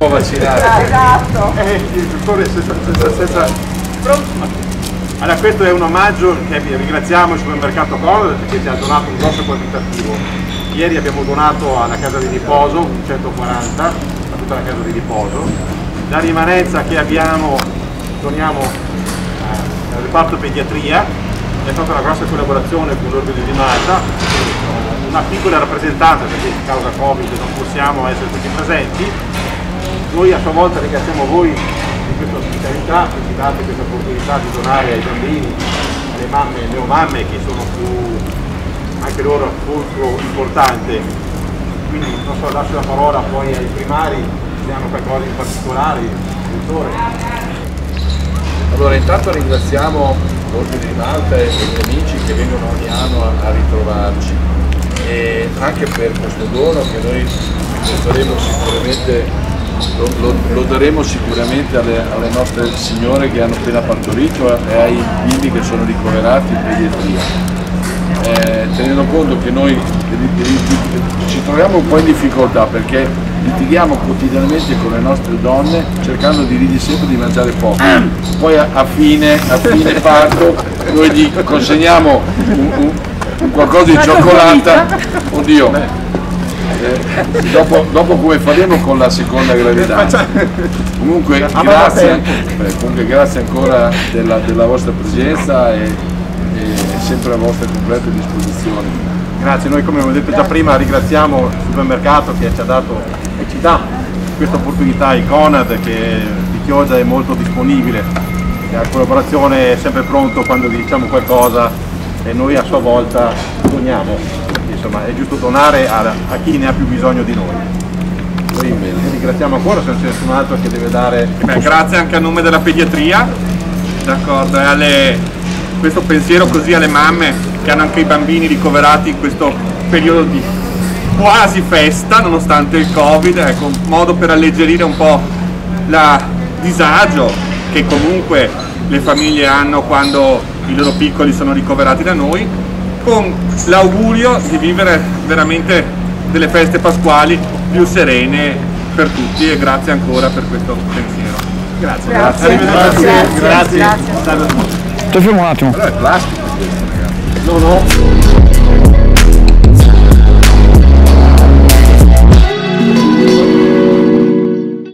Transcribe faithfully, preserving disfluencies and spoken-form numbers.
vaccinare. Esatto. Eh, il dottore senza, senza, senza... Allora, questo è un omaggio che ringraziamo il supermercato Conad perché ci ha donato un grosso quantitativo. Ieri abbiamo donato alla casa di riposo un centoquaranta a tutta la casa di riposo. La rimanenza che abbiamo doniamo eh, al reparto pediatria. È stata una grossa collaborazione con l'Ordine di Malta, una piccola rappresentanza perché in causa Covid non possiamo essere tutti presenti. Noi a sua volta ringraziamo voi di questa ospitalità che ci date questa opportunità di donare ai bambini, alle mamme e neomamme che sono più, anche loro molto importante. Quindi non so, lascio la parola poi ai primari se hanno qualcosa in particolare, dottore. Allora intanto ringraziamo l'Ordine di Malta e gli amici che vengono ogni anno a, a ritrovarci e anche per questo dono che noi lo faremo sicuramente. Lo, lo, lo daremo sicuramente alle, alle nostre signore che hanno appena partorito e ai bimbi che sono ricoverati in pediatria. Eh, tenendo conto che noi ci troviamo un po' in difficoltà perché litighiamo quotidianamente con le nostre donne cercando di dirgli sempre di mangiare poco. Poi a, a, fine, a fine parto noi gli consegniamo un, un, un qualcosa di cioccolata. Oddio! Eh, dopo, dopo come faremo con la seconda gravidanza. Comunque grazie, eh, comunque grazie ancora della, della vostra presenza e, e sempre a vostra completa disposizione. Grazie, noi come avevo detto già prima ringraziamo il supermercato che ci ha dato e ci dà questa opportunità, il Conad che di Chioggia è molto disponibile, la collaborazione è sempre pronto quando diciamo qualcosa e noi a sua volta doniamo. Insomma, è giusto donare a, a chi ne ha più bisogno di noi. Noi vi ringraziamo ancora, se non c'è nessun altro che deve dare... Beh, grazie anche a nome della pediatria, d'accordo, e alle, questo pensiero così alle mamme che hanno anche i bambini ricoverati in questo periodo di quasi festa, nonostante il Covid, ecco, un modo per alleggerire un po' il disagio che comunque le famiglie hanno quando i loro piccoli sono ricoverati da noi, con l'augurio di vivere veramente delle feste pasquali più serene per tutti e grazie ancora per questo pensiero. Grazie. Grazie. Grazie. Grazie. Grazie. Grazie. Ti fermo un attimo. Però è plastico questo, ragazzi. No, no.